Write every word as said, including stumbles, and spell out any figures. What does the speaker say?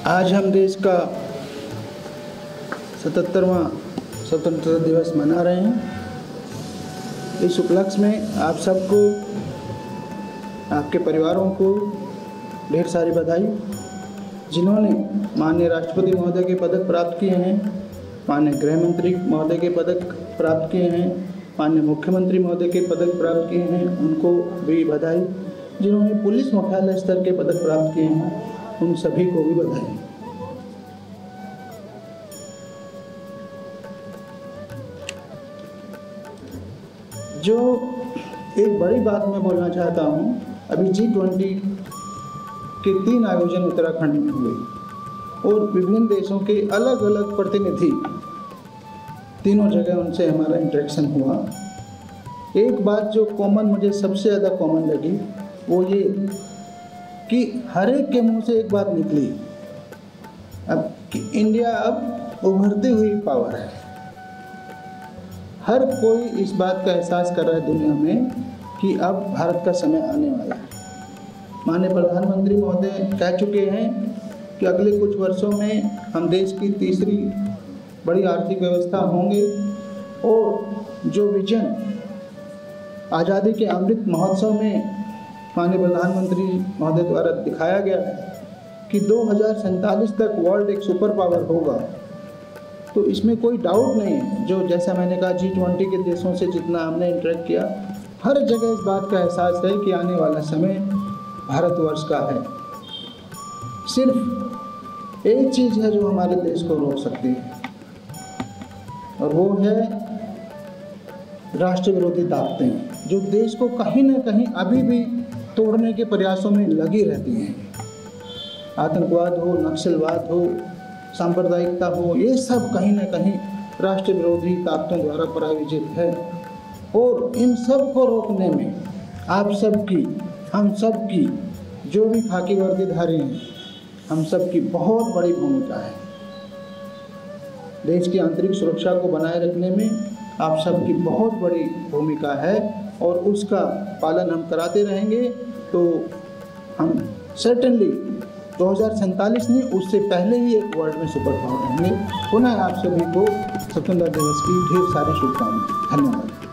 आज हम देश का सतहत्तरवां स्वतंत्रता दिवस मना रहे हैं। इस उपलक्ष्य में आप सबको, आपके परिवारों को ढेर सारी बधाई। जिन्होंने माननीय राष्ट्रपति महोदय के पदक प्राप्त किए हैं, माननीय गृह मंत्री महोदय के पदक प्राप्त किए हैं, माननीय मुख्यमंत्री महोदय के पदक प्राप्त किए हैं, उनको भी बधाई। जिन्होंने पुलिस मुख्यालय स्तर के पदक प्राप्त किए हैं, उन सभी को भी बधाई। जो एक बड़ी बात मैं बोलना चाहता हूँ, अभी जी ट्वेंटी के तीन आयोजन उत्तराखंड में हुए और विभिन्न देशों के अलग अलग प्रतिनिधि, तीनों जगह उनसे हमारा इंटरेक्शन हुआ। एक बात जो कॉमन, मुझे सबसे ज़्यादा कॉमन लगी, वो ये कि हर एक के मुंह से एक बात निकली अब कि इंडिया अब उभरती हुई पावर है। हर कोई इस बात का एहसास कर रहा है दुनिया में कि अब भारत का समय आने वाला है। माननीय प्रधानमंत्री महोदय कह चुके हैं कि अगले कुछ वर्षों में हम देश की तीसरी बड़ी आर्थिक व्यवस्था होंगे और जो विजन आज़ादी के अमृत महोत्सव में माननीय प्रधानमंत्री महोदय द्वारा दिखाया गया है कि दो हज़ार सैंतालीस तक वर्ल्ड एक सुपर पावर होगा, तो इसमें कोई डाउट नहीं है। जो जैसा मैंने कहा, जी ट्वेंटी के देशों से जितना हमने इंटरेक्ट किया, हर जगह इस बात का एहसास है कि आने वाला समय भारतवर्ष का है। सिर्फ एक चीज़ है जो हमारे देश को रोक सकती है, और वो है राष्ट्र विरोधी ताकतें, जो देश को कहीं ना कहीं अभी भी तोड़ने के प्रयासों में लगी रहती हैं। आतंकवाद हो, नक्सलवाद हो, सांप्रदायिकता हो, ये सब कहीं ना कहीं राष्ट्र विरोधी ताकतों द्वारा प्रायोजित है। और इन सब को रोकने में आप सबकी, हम सब की, जो भी खाकी वर्दीधारी हैं, हम सब की बहुत बड़ी भूमिका है। देश की आंतरिक सुरक्षा को बनाए रखने में आप सबकी बहुत बड़ी भूमिका है और उसका पालन हम कराते रहेंगे। तो हम सर्टेनली दो हज़ार सैंतालीस नहीं, उससे पहले ही एक वर्ल्ड में सुपर पावर होंगे। पुनः आप सभी को स्वतंत्रता दिवस की ढेर सारी शुभकामनाएं। धन्यवाद।